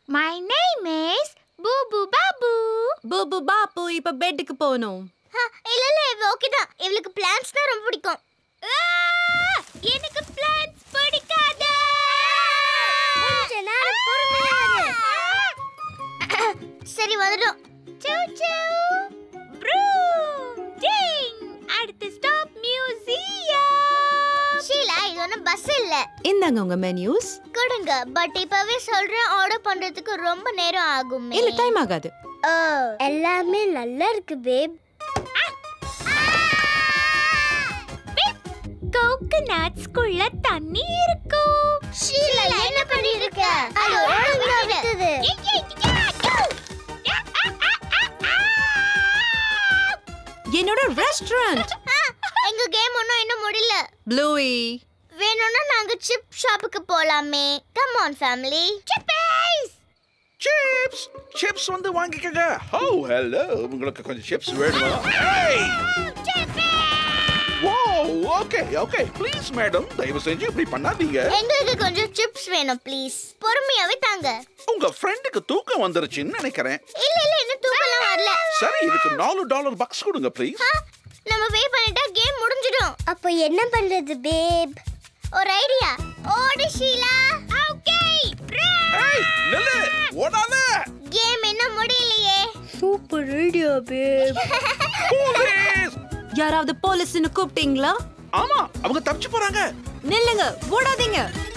My name is Boo Babu. Boo Babu இப்ப பெட்டுக்கு போணும். இல்ல இவ ஓகேதான். இவளுக்கு பிளான்ட்ஸ்னா ரொம்ப பிடிக்கும். எனக்கு பிளான்ட்ஸ் பிடிக்காது. கொஞ்ச நேரம் பொறுமையா இரு. சரி வந்துடும். Choo choo. Vroom ding. அடுத்த ஸ்டாப் மியூசியம். ஷீலா இது ஒன்னும் பஸ் இல்ல. இந்தாங்க உங்க மெனுஸ். கொடுங்க. பட் இப்பவே சொல்றேன் ஆர்டர் பண்றதுக்கு ரொம்ப நேரம் ஆகுமே. இல்ல டைம் ஆகாது. எல்லாமே நல்லா இருக்கு பேப். கோகனட்ஸ்க்குள்ள தண்ணி இருக்கும். ஷீலா என்ன பண்ணிருக்க? அது ஓடுது விட்டது. என்னோட ரெஸ்டாரண்ட். எங்க கேம் இன்னும் முடியல. Bluey. வேணும்னா நாங்க சிப் ஷாப்புக்கு போலாமே. Come on family. Chips chips வந்து வாங்கிக்கங்க. ஓ ஹலோ, உங்களுக்கு கொஞ்சம் சிப்ஸ் வேணுமா? ஏய் wow, okay okay please madam, தயவு செஞ்சு இப்படி பண்ணாதீங்க. எங்களுக்கு கொஞ்சம் சிப்ஸ் வேணும் ப்ளீஸ். பொறுமையாவே தாங்க. உங்க ஃப்ரெண்டுக்கு தூக்கம் வந்துருச்சுன்னு நினைக்கிறேன். இல்ல இன்னும் தூக்கம்லாம் வரல. சரி, இதுக்கு $4 பக்ஸ் கொடுங்க ப்ளீஸ். நம்ம பே பண்ணிட்டா கேம் முடிஞ்சிடும். அப்போ என்ன பண்றது பேப்? ஒரு ஐடியா. ஓடு ஷீலா. ஓகே. ஏய் நில்லு, ஓடாத. கேம் இன்னும் முடியலையே. Super idea babe. போலீஸ். யாராவது போலீஸ்னு கூப்பிட்டீங்களா? ஆமா, அவங்க தப்பிச்சு போறாங்க. நில்லுங்க, ஓடாதீங்க.